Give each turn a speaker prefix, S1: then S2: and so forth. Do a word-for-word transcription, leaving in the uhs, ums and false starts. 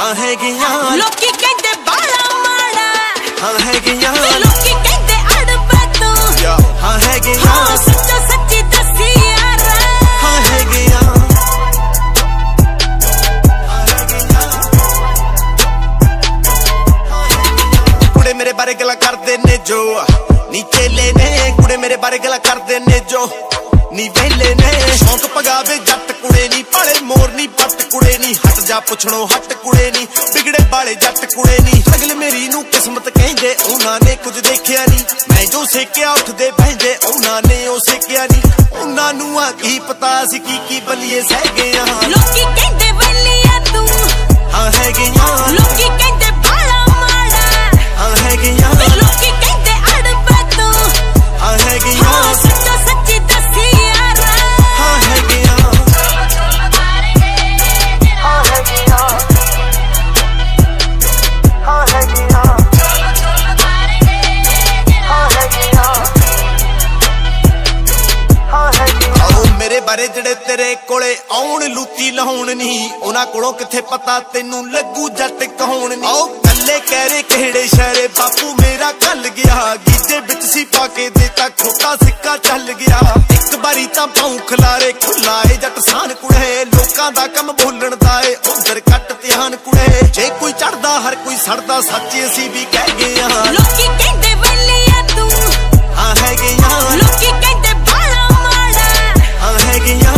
S1: हाँ हैगियां
S2: लोकी कहंदे बाला माड़ा
S1: हाँ हैगियां
S2: लोकी कहंदे अड़बे तू
S1: हाँ हैगियां
S2: हाँ सच्चा सच्ची दसी यार
S1: हाँ हैगियां कुड़े मेरे बारे गला करदे ने जो नीचे लेने कुड़े मेरे बारे गला करदे ने जो नी वेले ने शौक पगावे जट कुड़े नी पाले मोर नी पट कुड़े नी हट जा पुछणो हट कुड़े नी बिगड़े बाले जट कुड़े नी अगले मेरी नू किस्मत कहंदे उन्हां ने कुछ देखिया नी मैं जो सेकिया उठदे बहंदे उन्हां ने ओ सेकिया नी उन्हां नू आ की पता सी की की बलिए सह गए हां
S2: लोकी कहंदे वेलिया तू
S1: हां है गईयां
S2: लोकी कहंदे बाला माड़ा
S1: हां है गईयां
S2: लोकी कहंदे अड़बे तू
S1: हां है गईयां
S2: हाँ सच्चा सच्ची दसी यार
S1: हां है गईयां हां है गईयां हां है गईयां हां है गईयां हां है गईयां आओ मेरे बारे जड़े तेरे कोले आउण लूती लाउण नहीं उन्हां कोलों किथे पता तैनू लगू जट कहाउण नहीं आओ कल्ले कहरे किहड़े शहरे बापू मेरा कल गया गीजे विच सी पाके देता खोटा सिक्का चल गया एक बारी तां पाऊं खलारे खुला ए जट सान कुड़े लोकां दा कम बोलण दा ए उधर कट ध्यान कुड़े जे कोई चढ़दा हर कोई सड़दा सच्च असीं भी कह गए हां
S2: लोकी कहंदे वेलिया तू
S1: हां है गईयां
S2: लोकी कहंदे बाला माड़ा
S1: हां है गईयां